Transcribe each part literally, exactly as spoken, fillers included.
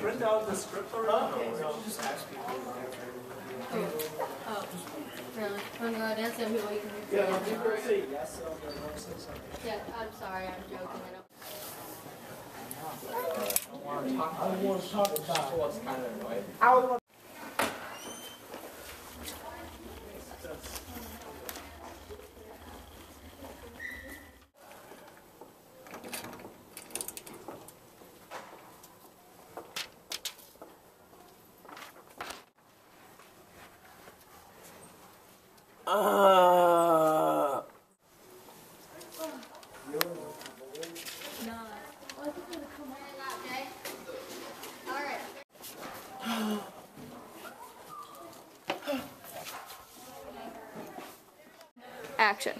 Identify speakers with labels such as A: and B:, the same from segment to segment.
A: print out the script already?
B: Okay, so just ask people.
C: Oh, really? Want to go dance and people you can do?
B: Yeah, you can say yes or no, say something.
C: Yeah, I'm sorry, I'm joking. I don't.
B: I want to talk about it. I want to talk about it. What's kind of annoying.
D: I would
A: Uh,
C: Action.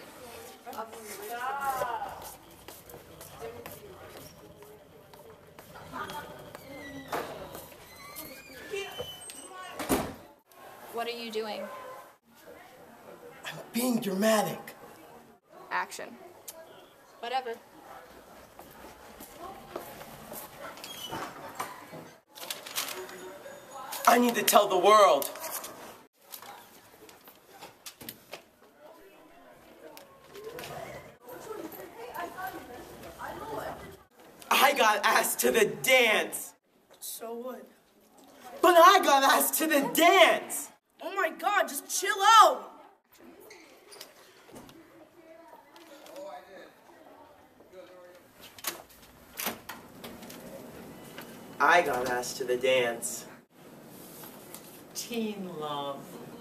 C: What are you doing?
D: I'm being dramatic.
C: Action. Whatever.
D: I need to tell the world. I got asked to the dance.
E: So what?
D: But I got asked to the dance.
E: Oh my god, just chill out!
D: I got asked to the dance. Teen love.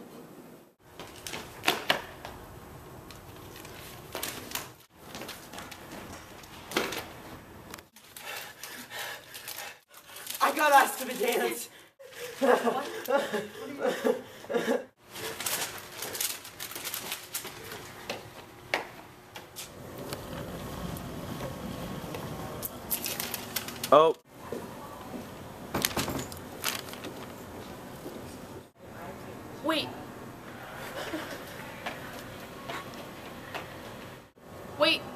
D: I got asked to the dance. Oh.
E: Wait. Wait.